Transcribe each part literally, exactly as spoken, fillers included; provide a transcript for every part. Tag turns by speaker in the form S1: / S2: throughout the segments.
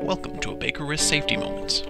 S1: Welcome to a BakerRisk Safety Moment.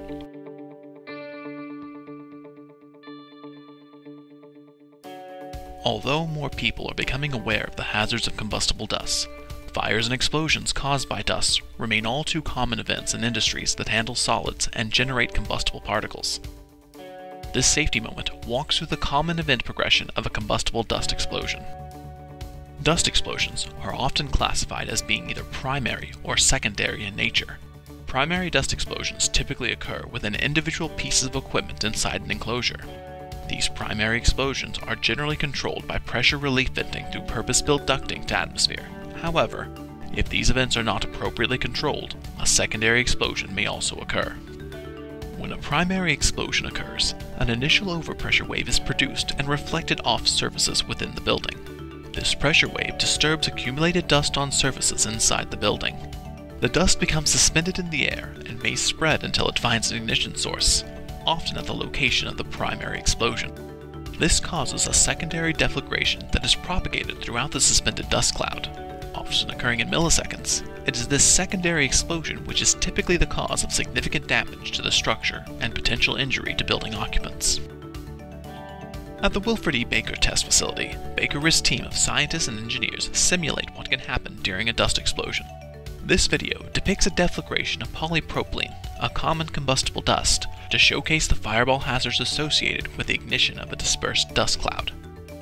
S1: Although more people are becoming aware of the hazards of combustible dust, fires and explosions caused by dust remain all too common events in industries that handle solids and generate combustible particles. This safety moment walks through the common event progression of a combustible dust explosion. Dust explosions are often classified as being either primary or secondary in nature. Primary dust explosions typically occur within individual pieces of equipment inside an enclosure. These primary explosions are generally controlled by pressure relief venting through purpose-built ducting to atmosphere. However, if these events are not appropriately controlled, a secondary explosion may also occur. When a primary explosion occurs, an initial overpressure wave is produced and reflected off surfaces within the building. This pressure wave disturbs accumulated dust on surfaces inside the building. The dust becomes suspended in the air and may spread until it finds an ignition source, often at the location of the primary explosion. This causes a secondary deflagration that is propagated throughout the suspended dust cloud, often occurring in milliseconds. It is this secondary explosion which is typically the cause of significant damage to the structure and potential injury to building occupants. At the Wilfred E. Baker Test Facility, BakerRisk's team of scientists and engineers simulate what can happen during a dust explosion. This video depicts a deflagration of polypropylene, a common combustible dust, to showcase the fireball hazards associated with the ignition of a dispersed dust cloud.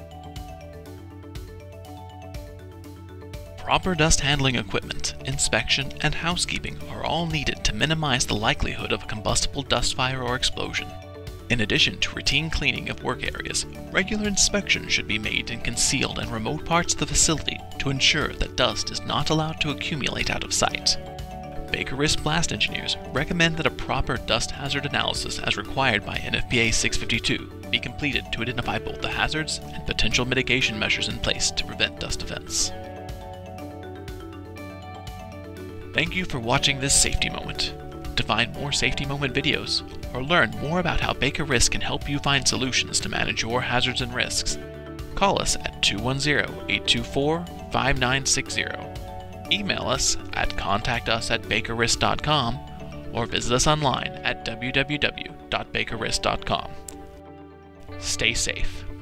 S1: Proper dust handling equipment, inspection, and housekeeping are all needed to minimize the likelihood of a combustible dust fire or explosion. In addition to routine cleaning of work areas, regular inspections should be made in concealed and remote parts of the facility to ensure that dust is not allowed to accumulate out of sight. BakerRisk blast engineers recommend that a proper dust hazard analysis as required by N F P A six fifty-two be completed to identify both the hazards and potential mitigation measures in place to prevent dust events. Thank you for watching this safety moment. To find more safety moment videos, or learn more about how BakerRisk can help you find solutions to manage your hazards and risks, call us at two one zero, eight two four, five nine six zero. Email us at contact us at baker risk dot com or visit us online at w w w dot baker risk dot com. Stay safe.